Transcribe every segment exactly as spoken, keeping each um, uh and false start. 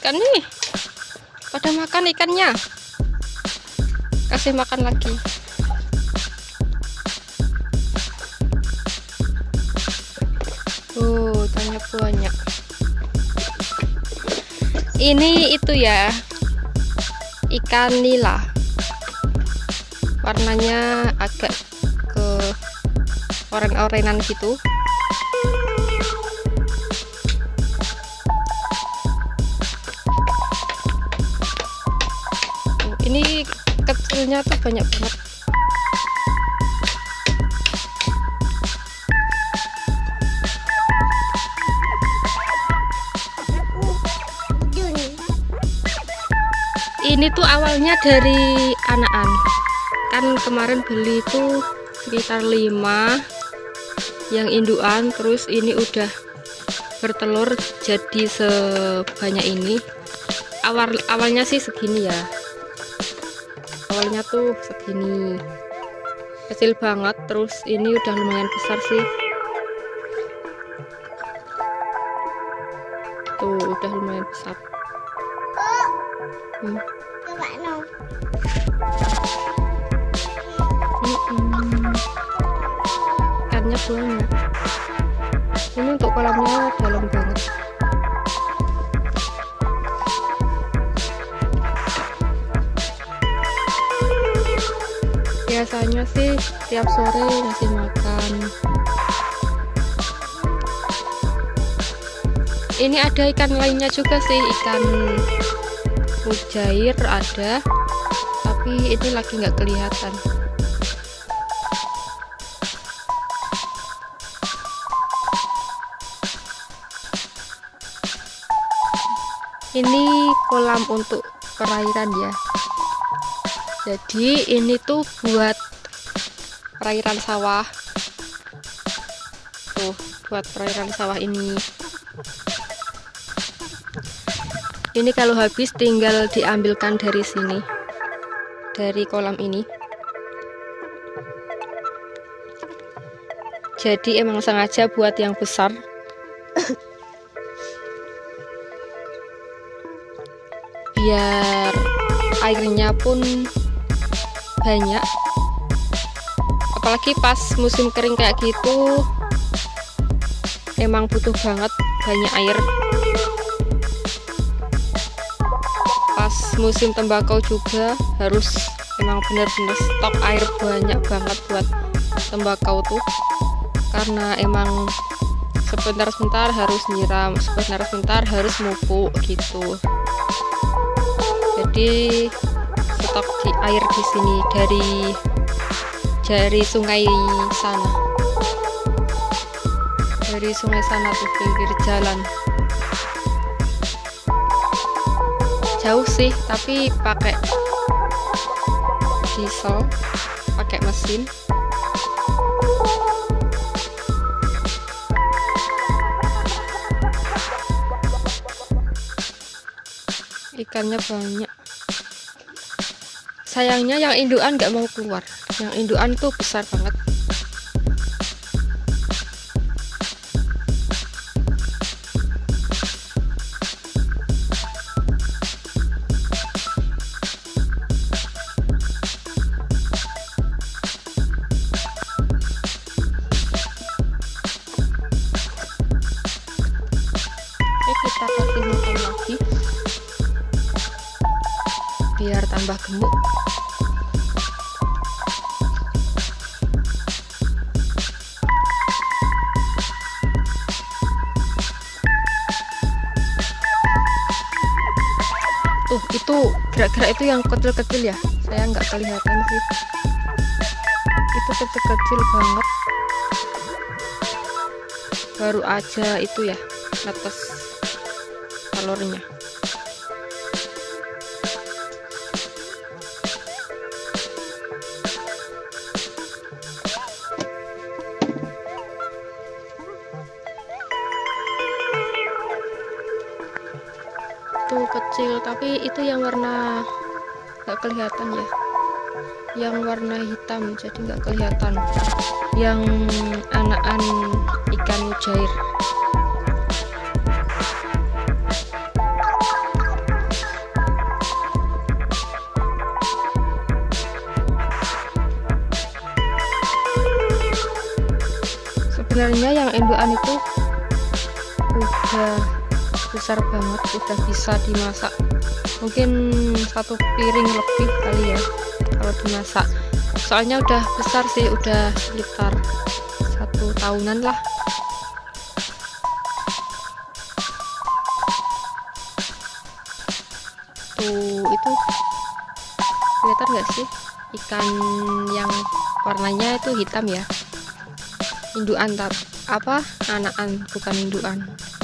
ikan nih. Pada makan ikannya. Kasih makan lagi. Oh, banyak banyak. Ini itu ya, ikan nila. Warnanya agak ke oren-orenan gitu. Ini kecilnya tuh banyak banget. Ini tuh awalnya dari anakan. Kan kemarin beli itu sekitar lima yang indukan, terus ini udah bertelur jadi sebanyak ini. Awal awalnya sih segini ya. Awalnya tuh segini, kecil banget, terus ini udah lumayan besar sih. Tuh udah lumayan besar. Hmm. Hmm. Ikannya banyak. Ini untuk kolamnya dalam banget. Biasanya sih tiap sore ngasih makan. Ini ada ikan lainnya juga sih, ikan mujair ada, tapi ini lagi nggak kelihatan. Ini kolam untuk perairan ya. Jadi ini tuh buat perairan sawah. Tuh, buat perairan sawah ini. Ini kalau habis tinggal diambilkan dari sini. Dari kolam ini. Jadi emang sengaja buat yang besar. Biar airnya pun banyak, apalagi pas musim kering kayak gitu emang butuh banget banyak air. Pas musim tembakau juga harus emang bener-bener stok air banyak banget buat tembakau tuh, karena emang sebentar-sebentar harus nyiram, sebentar-sebentar harus mupuk gitu. Jadi stok di air di sini dari dari sungai sana, dari sungai sana tuh pinggir jalan. Jauh sih, tapi pakai diesel, pakai mesin. Ikannya banyak. Sayangnya yang indukan nggak mau keluar. Yang indukan tuh besar banget. Oke, kita kasih makan lagi biar tambah gemuk. Tuh, itu gerak-gerak itu yang kecil-kecil ya, saya nggak kelihatan sih. Itu kecil-kecil banget, baru aja itu ya netes telurnya. Tuh kecil, tapi itu yang warna nggak kelihatan ya, yang warna hitam jadi nggak kelihatan, yang anakan ikan mujair. sebenarnya yang indukan itu udah besar banget, udah bisa dimasak mungkin satu piring lebih kali ya kalau dimasak, soalnya udah besar sih, udah sekitar satu tahunan lah. Tuh, itu kelihatan nggak sih ikan yang warnanya itu hitam ya, indukan apa anakan bukan indukan.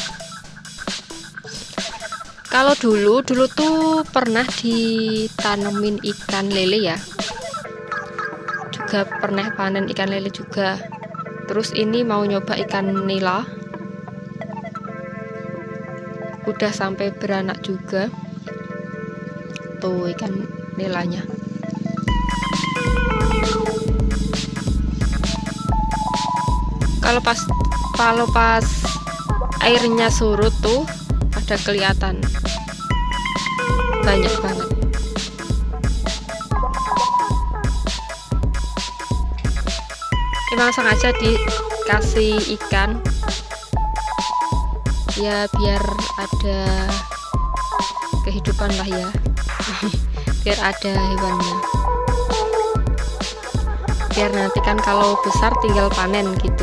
Kalau dulu dulu tuh pernah ditanemin ikan lele ya, juga pernah panen ikan lele juga. Terus ini mau nyoba ikan nila, udah sampai beranak juga. Tuh ikan nilanya. Kalau pas kalau pas airnya surut tuh ada kelihatan banyak banget. Emang sengaja dikasih ikan ya biar ada kehidupan lah ya. Biar ada hewannya, biar nanti kan kalau besar tinggal panen gitu.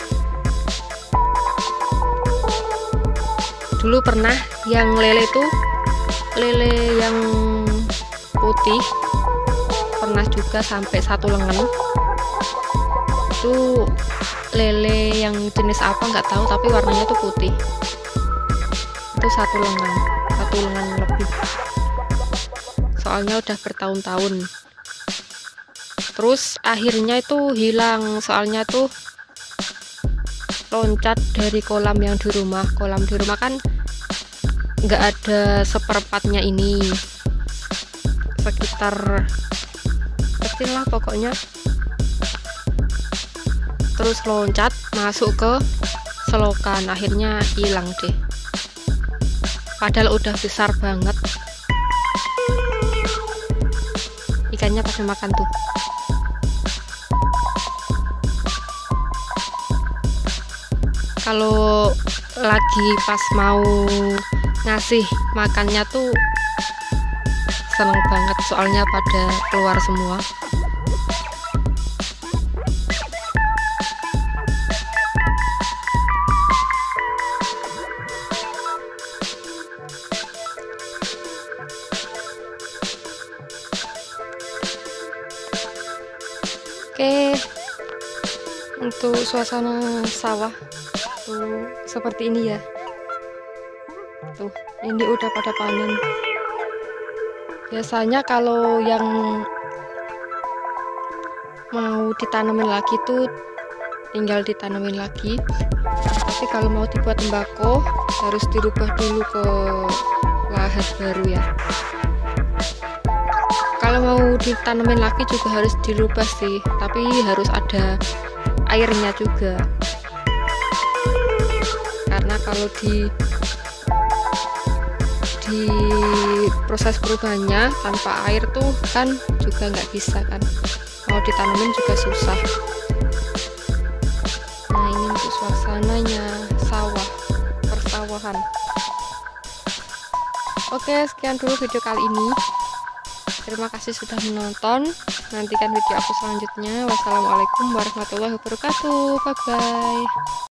Dulu pernah yang lele tuh lele yang putih, pernah juga sampai satu lengan. Itu lele yang jenis apa nggak tahu, tapi warnanya tuh putih. Itu satu lengan, satu lengan lebih. Soalnya udah bertahun-tahun. Terus akhirnya itu hilang, soalnya tuh loncat dari kolam yang di rumah. Kolam di rumah kan nggak ada seperempatnya ini, sekitar kecil lah pokoknya. Terus loncat masuk ke selokan, akhirnya hilang deh. Padahal udah besar banget. Ikannya pada makan tuh. Kalau lagi pas mau ngasih makannya tuh seneng banget, soalnya pada keluar semua. Oke, untuk suasana sawah tuh seperti ini ya. Tuh, ini udah pada panen. Biasanya kalau yang mau ditanamin lagi tuh tinggal ditanamin lagi. Tapi kalau mau dibuat tembakau harus dirubah dulu ke lahan baru ya. Kalau mau ditanamin lagi juga harus dirubah sih, tapi harus ada airnya juga. Karena kalau di di proses perubahannya tanpa air tuh kan juga nggak bisa kan, mau ditanamin juga susah. Nah, ini untuk suasananya sawah, persawahan. Oke, sekian dulu video kali ini. Terima kasih sudah menonton. Nantikan video aku selanjutnya. Wassalamualaikum warahmatullahi wabarakatuh. Bye bye.